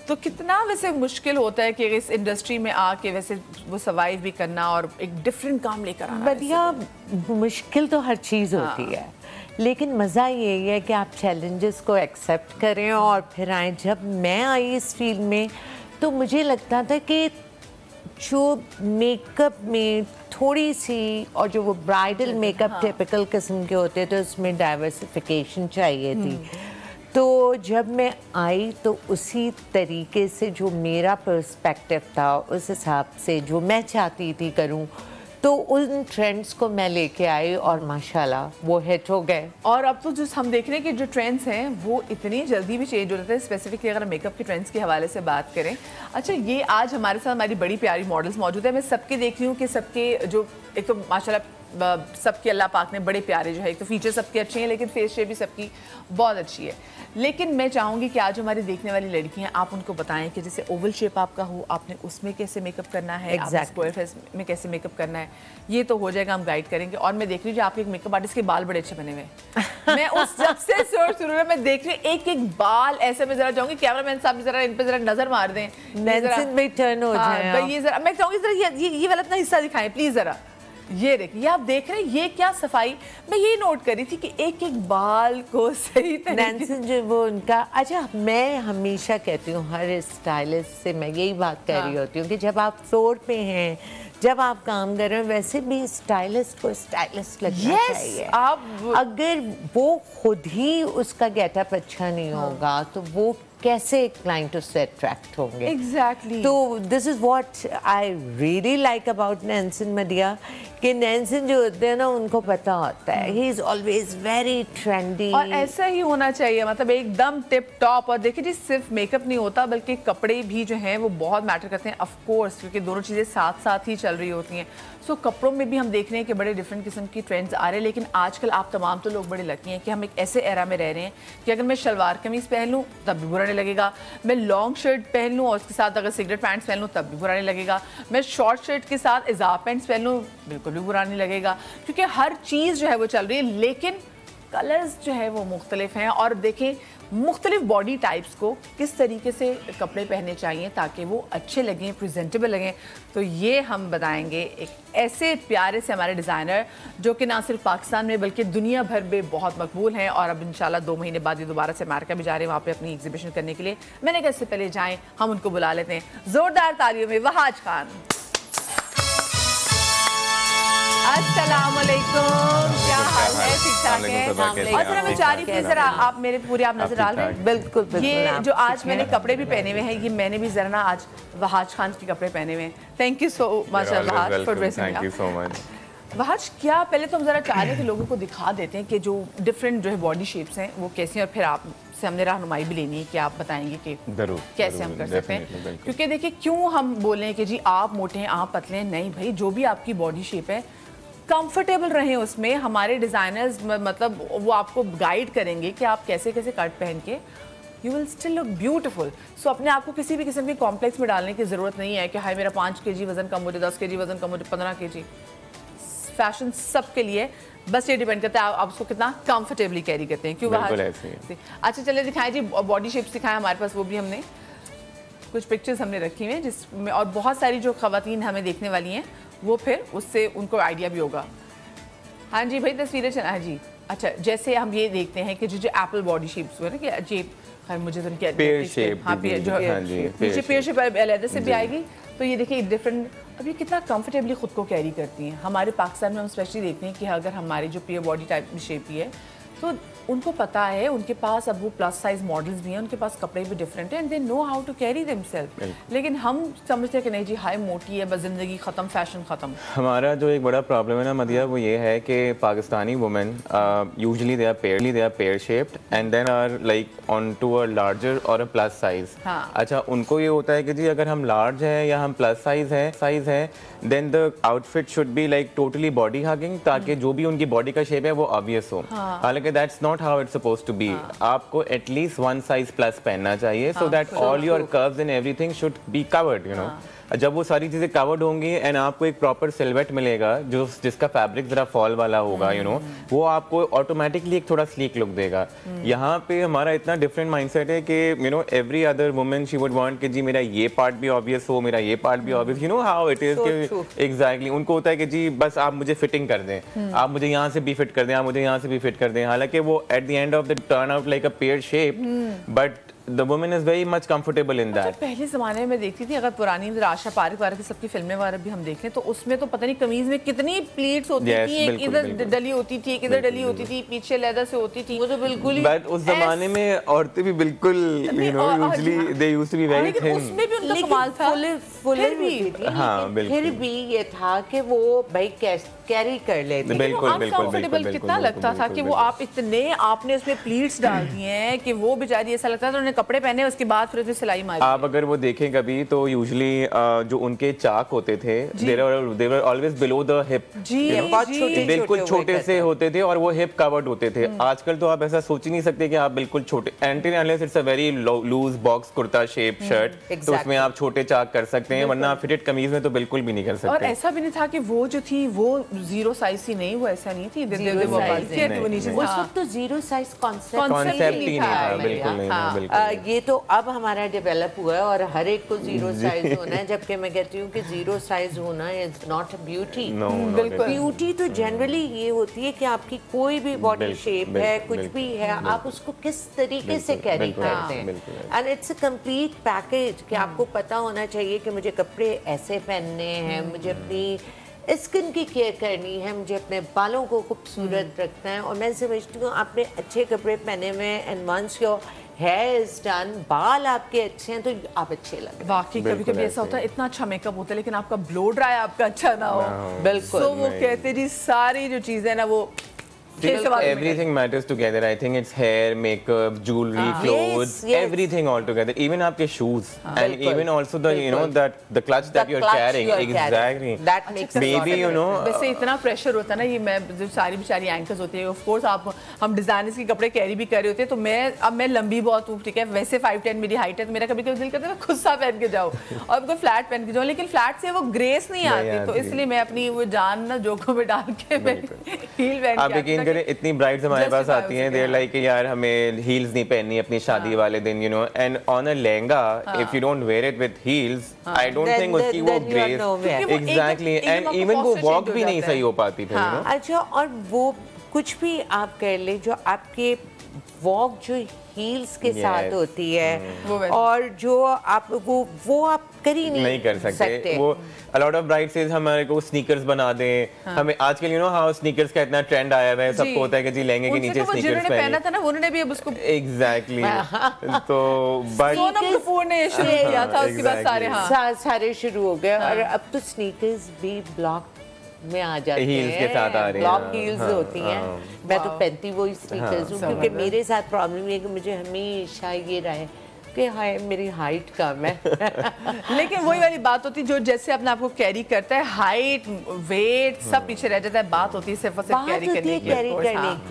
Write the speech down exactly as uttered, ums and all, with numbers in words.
تو کتنا ویسے مشکل ہوتا ہے کہ اس انڈسٹری میں آ کے ویسے وہ سروائیو بھی کرنا اور ایک ڈفرینٹ کام لے کر آنا؟ بدیا مشکل تو ہر چیز ہوتی ہے، لیکن مزہ یہی ہے کہ آپ چیلنجز کو ایکسیپٹ کریں اور پھر آئیں. جب میں آئی اس فیلڈ میں تو مجھے لگتا تھا کہ جو میک اپ میں تھوڑی سی اور جو وہ برائڈل میک اپ ٹیپیکل قسم کے ہوتے تھے اس میں ڈائیورسفیکیشن چاہیے تھی. تو جب میں آئی تو اسی طریقے سے جو میرا پرسپیکٹیو تھا اس حساب سے جو میں چاہتی تھی کروں تو ان ٹرینڈز کو میں لے کے آئی اور ماشاءاللہ وہ ہٹ ہو گئے. اور اب تو جو ہم دیکھ رہے ہیں کہ جو ٹرینڈز ہیں وہ اتنی جلدی بھی چینج ہو رہے ہیں. اسپیسیفکلی اگر ہم میک اپ کے ٹرینڈز کے حوالے سے بات کریں، اچھا یہ آج ہمارے ساتھ ہماری بڑی پیاری ماڈلز موجود ہیں. میں سب کے دیکھ رہی ہوں کہ سب کے جو ایک تو ماشاءاللہ سب کے اللہ پاک نے بڑے پیارے جو ہے، ایک تو فیچر سب کے اچھے ہیں لیکن فیس شیپ بھی سب کی بہت اچھی ہے. لیکن میں چاہوں گی کہ آج ہماری دیکھنے والی لڑکی ہیں، آپ ان کو بتائیں کہ جیسے اوول شیپ آپ کا ہو، آپ نے اس میں کیسے میک اپ کرنا ہے، اسکوائر فیس میں کیسے میک اپ کرنا ہے. یہ تو ہو جائے گا، ہم گائیڈ کریں گے. اور میں دیکھ رہی ہوں آپ کے ایک میک اپ آرٹسٹ کے بال بڑے اچھے بنے ہوئے ہیں. میں اس جب سے شروع میں میں دیکھ رہی ہوں ایک ایک بال ایسے. میں ذرا چاہوں گی کیمرہ مین صاحب ذرا ان پہ ذرا نظر مار دیں. نینسن میں ٹرن ہو جائیں. یہ ذرا میں چاہوں گی ذرا یہ والا اپنا حصہ دکھائیں پلیز ذرا. یہ دیکھیں، یہ آپ دیکھ رہے ہیں یہ کیا صفائی. میں یہ نوٹ کر رہی تھی کہ ایک ایک بال کو صحیح طریقے نینسن جو وہ ان کا. اچھا میں ہمیشہ کہتی ہوں ہر اسٹائلسٹ سے میں یہی بات کر رہی ہوتی ہوں کہ جب آپ فلور پہ ہیں، جب آپ کام کر رہے ہیں، ویسے بھی اسٹائلسٹ کو اسٹائلسٹ لگنا چاہیے. اگر وہ خود ہی اس کا گیٹ اپ اچھا نہیں ہوگا تو وہ کیسے کلائنٹ اس سے اٹریکٹ ہوں گے. ایگزیکٹلی. تو this is what I really like about نینسن مدیا کہ نینسن جو ہوتے ہیں نا ان کو پتا ہوتا ہے. He is always very trendy اور ایسا ہی ہونا چاہیے، مطلب ایک دم ٹپ ٹاپ. اور دیکھیں جی صرف میک اپ نہیں ہوتا بلکہ کپڑے بھی جو ہیں وہ بہت میٹر کرتے ہیں آف کورس، کیونکہ دونوں چیزیں ساتھ ساتھ ہی چل رہی ہوتی ہیں. سو کپڑوں میں بھی ہم دیکھ رہے ہیں کہ بڑے ڈفرینٹ قسم کی ٹرینڈز آ رہے ہیں. لیکن آج کل آپ تمام تو لوگ بڑے لکی ہیں کہ ہم ایک ایسے ایرا میں رہ رہے ہیں کہ اگر میں شلوار قمیض پہن لوں تب بھی برا نہیں لگے گا، میں لانگ شرٹ پہن لوں اور اس کے ساتھ اگر سگریٹ پینٹس پہن لوں تب بھی برا نہیں لگے گا، میں شارٹ شرٹ کے ساتھ اضاف پینٹس پہن لوں بالکل بھی برا نہیں لگے گا، کیونکہ ہر چیز جو ہے وہ چل رہی ہے. لیکن کلرز جو ہے وہ مختلف ہیں. اور دیکھیں مختلف باڈی ٹائپس کو کس طریقے سے کپڑے پہننے چاہیے تاکہ وہ اچھے لگیں، پریزنٹیبل لگیں. تو یہ ہم بتائیں گے ایک ایسے پیارے سے ہمارے ڈیزائنر جو کہ نہ صرف پاکستان میں بلکہ دنیا بھر میں بہت مقبول ہیں. اور اب انشاءاللہ دو مہینے بعد یہ دوبارہ سے امریکہ بھی جا رہے ہیں وہاں پہ اپنی ایگزیبیشن کرنے کے لیے. میں نے کہا اس سے پہلے جائیں ہم ان کو بلا لیتے ہیں. زوردار تالیوں میں وہاج خان. السلام علیکم، کیا حال ہے؟ ٹھیک ٹھاک ہے؟ اور ذرا میں چاہ رہی تھی ذرا آپ میرے پورے آپ نظر ڈال رہے ہیں. بالکل. یہ جو آج میں نے کپڑے بھی پہنے ہوئے ہیں یہ میں نے بھی ذرا نا آج وہاج خان کے کپڑے پہنے ہوئے ہیں. Thank you so much Wahaj for dressing up. Wahaj کیا پہلے تو ہم ذرا چاہ رہے کہ لوگوں کو دکھا دیتے ہیں کہ جو ڈفرینٹ جو ہے باڈی شیپس ہیں وہ کیسی ہیں، اور پھر آپ سے ہم نے رہنمائی بھی لینی ہے کہ آپ بتائیں گے کہ کیسے ہم کر سکتے ہیں. کیونکہ دیکھیں کیوں ہم بولیں کہ جی آپ موٹے ہیں آپ پتلے ہیں، نہیں بھائی جو بھی آپ کی باڈی شیپ ہے کمفرٹیبل رہیں اس میں. ہمارے ڈیزائنرز مطلب وہ آپ کو گائیڈ کریں گے کہ آپ کیسے کیسے کٹ پہن کے you will still look beautiful. So اپنے آپ کو کسی بھی قسم کے کمپلیکس میں ڈالنے کی ضرورت نہیں ہے کہ ہائی میرا پانچ کے جی وزن کم ہو جائے، دس کے جی وزن کم ہو جائے، پندرہ کے جی. فیشن سب کے لیے، بس یہ ڈیپینڈ کرتا ہے آپ اس کو کتنا کمفرٹیبلی کیری کرتے ہیں. کیوں اچھا چلے دکھائیں جی باڈی شیپس دکھائیں ہمارے پاس. وہ بھی ہم نے کچھ پکچرز ہم نے رکھی ہوئی ہیں جس میں، اور بہت ساری جو خواتین ہمیں دیکھنے والی ہیں وہ پھر اس سے ان کو آئیڈیا بھی ہوگا. ہاں جی بھائی تصویریں چلا جی. اچھا جیسے ہم یہ دیکھتے ہیں کہ جو جو ایپل باڈی شیپس ہوئے نا کہ عجیب، خیر مجھے تو ان کی پیئر شیپ، ہاں نیچے پیئر شیپ علیحدہ سے بھی آئے گی. تو یہ دیکھیں ڈفرینٹ. اب یہ کتنا کمفرٹیبلی خود کو کیری کرتی ہیں. ہمارے پاکستان میں ہم اسپیشلی دیکھتے ہیں کہ اگر ہماری جو پیئر باڈی ٹائپ شیپ کی ہے تو ان کو پتہ ہے، ان کے پاس اب وہ پلس سائز ماڈلز بھی ہیں، ان کے پاس کپڑے بھی ڈفرینٹ ہیں and they know how to carry them self. لیکن ہم سمجھتے ہیں کہ نہیں جی ہائی موٹی ہے بس زندگی ختم، فیشن ختم. ہمارا جو ایک بڑا پرابلم ہے نا مدیہ وہ یہ ہے کہ Pakistani women usually they are pearly they are pear shaped and then are like on to a larger اور اے پلس سائز. اچھا ان کو یہ ہوتا ہے کہ جی اگر ہم لارج ہیں یا ہم پلس سائز ہے سائز ہے then the outfit should be like totally body hugging تاکہ جو بھی ان کی باڈی کا شیپ ہے وہ آبویس ہو. حالانکہ that's not how it's supposed to be. آپ کو at least one size plus پہننا چاہیے so that all your curves and everything should be covered, you know. جب وہ ساری چیزیں کورڈ ہوں گی اینڈ آپ کو ایک پراپر سلویٹ ملے گا جو جس کا فیبرک ذرا فال والا ہوگا یو نو وہ آپ کو آٹومیٹکلی ایک تھوڑا سلیک لک دے گا. یہاں پہ ہمارا اتنا ڈفرینٹ مائنڈ سیٹ ہے کہ you know every other woman she would want کہ جی میرا یہ پارٹ بھی آبویس ہو, میرا یہ پارٹ بھی obvious, you know how it is کہ ایگزیکٹلی ان کو ہوتا ہے کہ جی بس آپ مجھے فٹنگ کر دیں, آپ مجھے یہاں سے بھی فٹ کر دیں, آپ مجھے یہاں سے بھی فٹ کر دیں. حالانکہ وہ at the end of the turn out like a pear shape but the woman is very much comfortable in that. پہلے زمانے میں دیکھتی تھی, اگر پرانی آشا پاریک وغیرہ کی سب کی فلمیں وغیرہ بھی ہم دیکھ لیں تو اس میں تو پتہ نہیں قمیض میں کتنی پلیٹس ہوتی تھی, ایک ادھر ڈلی ہوتی تھی, ایک ادھر ڈلی ہوتی تھی, پیچھے لیدر سے ہوتی تھی, وہ تو بالکل ہی. بٹ اس زمانے میں عورتیں بھی بالکل you know usually they used to be very thin. لیکن اس میں بھی ان کا کمال تھا, پھر بھی ہاں بالکل پھر بھی یہ تھا کہ وہ بھائی کیری کر لیتے. بالکل بالکل کمفرٹیبل کتنا لگتا تھا کہ وہ آپ اتنے آپ نے اس میں پلیٹس ڈال دی ہیں کہ وہ بیچاری ایسا لگتا تھا انہوں نے کپڑے پہنے اس کے بعد پھر اسے سلائی ماری. آپ اگر وہ دیکھیں کبھی تو یوزلی جو ان کے چاک ہوتے تھے they were always below the hip, بالکل چھوٹے سے ہوتے تھے اور وہ ہپ کورڈ ہوتے تھے. آج کل تو آپ ایسا سوچ ہی نہیں سکتے کہ آپ بالکل چھوٹے, until unless it's a very loose box kurta shape shirt تو اس میں آپ چھوٹے چاک کر سکتے ہیں, ورنہ فٹڈ قمیض میں تو بالکل بھی نہیں کر سکتے. اور ایسا بھی نہیں تھا کہ وہ جو تھی وہ زیرو سائز ہی نہیں, وہ ایسا نہیں تھی اس وقت تو زیرو سائز کانسیپٹ ہی نہیں تھا. بالکل نہیں. یہ تو اب ہمارا ڈیولپ ہوا ہے اور ہر ایک کو زیرو سائز ہونا ہے, جبکہ میں کہتی ہوں کہ زیرو سائز ہونا is not a beauty. Beauty تو جنرلی یہ ہوتی ہے کہ آپ کی کوئی بھی باڈی شیپ ہے, کچھ بھی ہے, آپ اس کو کس طریقے سے کیری کرتے ہیں. And it's a complete package کہ آپ کو پتا ہونا چاہیے کہ مجھے کپڑے ایسے پہننے ہیں, مجھے اپنی اسکن کی کیئر کرنی ہے, مجھے اپنے بالوں کو خوبصورت رکھنا ہے. اور میں سمجھتی ہوں آپ نے اچھے کپڑے پہنے ہوئے and once your hair is done, بال آپ کے اچھے ہیں تو آپ اچھے لگے. واقعی کبھی کبھی ایسا ہوتا ہے اتنا اچھا میک اپ ہوتا ہے لیکن آپ کا بلو ڈرائی آپ کا اچھا نہ ہو. بالکل. تو وہ کہتے جی ساری جو چیزیں نا وہ everything matters together. I think it's hair, makeup, jewelry, clothes, everything all together. Even aapke shoes and even also the you know that the clutch that you're carrying. Exactly. That makes maybe you know ویسے اتنا pressure ہوتا ہے نا, یہ میں جو ساری بیچاری اینکرز ہوتی ہیں, آف کورس آپ ہم ڈیزائنرز کے کپڑے کیری بھی کر رہے ہوتے ہیں, تو میں اب میں لمبی بہت ہوں, ٹھیک ہے, ویسے فائیو ٹین میری ہائٹ ہے, تو میرا کبھی کبھی دل کرتا ہے میں خود سا پہن کے جاؤں اور کوئی فلیٹ پہن کے جاؤں, لیکن فلیٹ سے وہ گریس نہیں آتی, تو اس لیے میں اپنی وہ جان نا جوکوں میں ڈال کے میں ہیل پہن کے. آپ یقین کریں اتنی برائٹ ہمارے پاس آتی ہیں, دیر لائک یار ہمیں ہیلز نہیں پہننی اپنی شادی والے دن, you know, and on a lehenga if you don't wear it with heels I don't think اس کی وہ گریس ایگزیکٹلی, اینڈ ایون وہ واک بھی نہیں صحیح ہو پاتی پھر. اچھا, اور وہ کچھ بھی آپ کر لیں جو آپ کے واک جو ہیلز کے ساتھ ہوتی ہے اور جو آپ وہ وہ آپ کر ہی نہیں کر سکتے. وہ a lot of brides says ہمارے کو سنیکرز بنا دیں, ہمیں آج کل یو نو ہاؤ سنیکرز کا اتنا ٹرینڈ آیا ہوا ہے, سب کو ہوتا ہے کہ جی لہنگے کے نیچے سنیکرز پہنا تھا نا, انہوں نے بھی اب اس کو ایگزیکٹلی. تو بٹ سونم کپور نے شروع کیا تھا, اس کے بعد سارے ہاں سارے شروع ہو گئے, اور اب تو سنیکرز بھی بلاک میں آ جاتے ہیں, ہیلز کے ساتھ آ رہے ہیں, بلاک ہیلز ہوتی ہیں. میں تو پہنتی وہی سنیکرز ہوں کیونکہ میرے ساتھ پرابلم یہ ہے کہ مجھے ہمیشہ یہ رہے کہ ہائے میری ہائٹ کم ہے. لیکن وہی والی بات ہوتی جو جیسے اپنے آپ کو کیری کرتا ہے, ہائٹ ویٹ سب پیچھے رہ جاتا ہے, بات ہوتی ہے صرف اور صرف کیری کرنے کی.